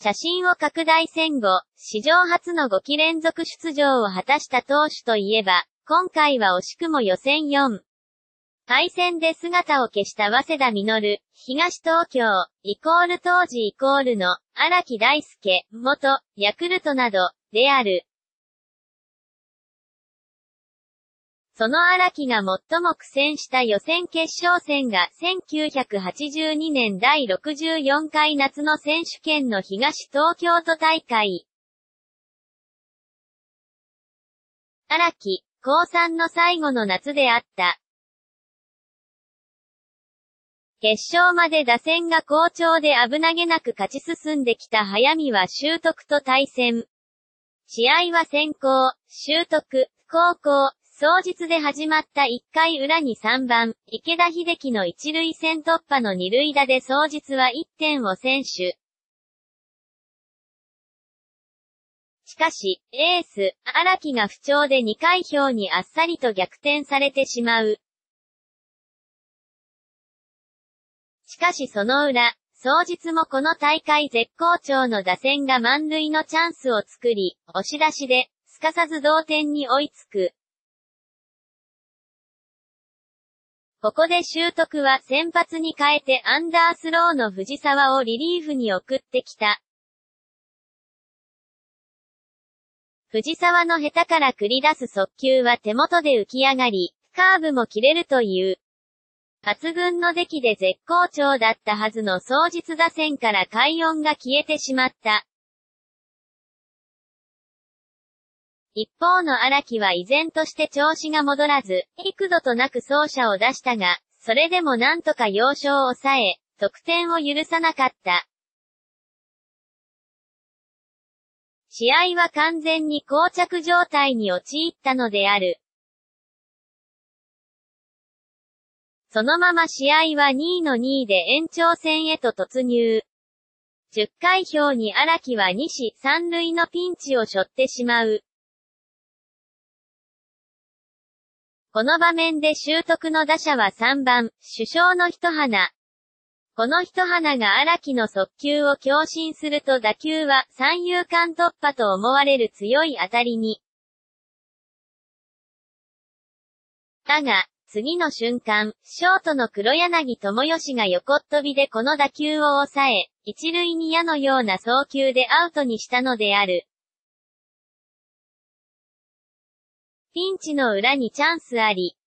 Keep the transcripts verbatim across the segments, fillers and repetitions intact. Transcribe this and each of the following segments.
写真を拡大戦後、史上初のごき連続出場を果たした投手といえば、今回は惜しくも予選よん敗戦で姿を消した早稲田実、東東京、イコール当時イコールの、荒木大輔、元、ヤクルトなど、である。その荒木が最も苦戦した予選決勝戦がせんきゅうひゃくはちじゅうにねんだいろくじゅうよんかい夏の選手権の東東京都大会。荒木、高さんの最後の夏であった。決勝まで打線が好調で危なげなく勝ち進んできた早見は修徳と対戦。試合は先行、修徳、後攻、双日で始まったいっかい裏にさんばん、池田秀樹の一塁線突破の二塁打で双日はいってんを先取。しかし、エース、荒木が不調でにかい表にあっさりと逆転されてしまう。しかしその裏、双日もこの大会絶好調の打線が満塁のチャンスを作り、押し出しで、すかさず同点に追いつく。ここで修徳は先発に変えてアンダースローの藤沢をリリーフに送ってきた。藤沢の下手から繰り出す速球は手元で浮き上がり、カーブも切れるという。抜群の出来で絶好調だったはずの双日打線から快音が消えてしまった。一方の荒木は依然として調子が戻らず、幾度となく走者を出したが、それでもなんとか要所を抑え、得点を許さなかった。試合は完全に膠着状態に陥ったのである。そのまま試合はにいのにいで延長戦へと突入。じゅっかい表に荒木はにしさんるいのピンチを背負ってしまう。この場面で修徳の打者はさんばん、主将の一花。この一花が荒木の速球を強振すると打球は三遊間突破と思われる強い当たりに。だが、次の瞬間、ショートの黒柳智義が横っ飛びでこの打球を抑え、一塁に矢のような送球でアウトにしたのである。ピンチの裏にチャンスあり。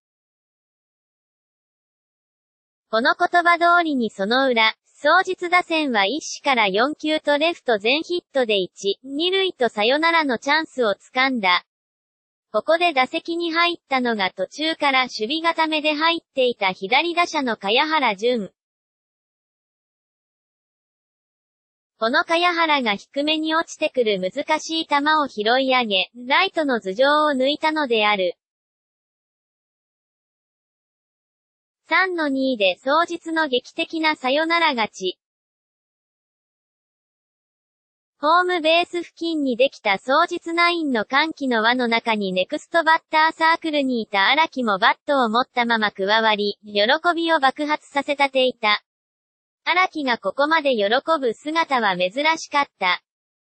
この言葉通りにその裏、双日打線は一死からよんきゅうとレフト全ヒットでいち、にるいとサヨナラのチャンスをつかんだ。ここで打席に入ったのが途中から守備固めで入っていた左打者の茅原純。この茅原が低めに落ちてくる難しい球を拾い上げ、ライトの頭上を抜いたのである。さんのにで双日の劇的なサヨナラ勝ち。ホームベース付近にできた双日ナインの歓喜の輪の中にネクストバッターサークルにいた荒木もバットを持ったまま加わり、喜びを爆発させたていた。荒木がここまで喜ぶ姿は珍しかった。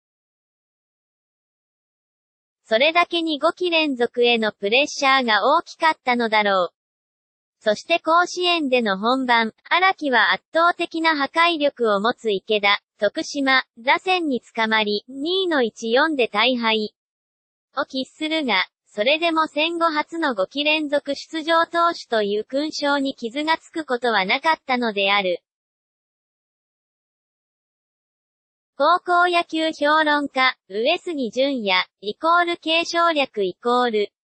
それだけにごき連続へのプレッシャーが大きかったのだろう。そして甲子園での本番、荒木は圧倒的な破壊力を持つ池田、徳島、打線に捕まり、にいのいちよんで大敗を喫するが、それでも戦後初のごき連続出場投手という勲章に傷がつくことはなかったのである。高校野球評論家、上杉淳也、イコール継承略イコール、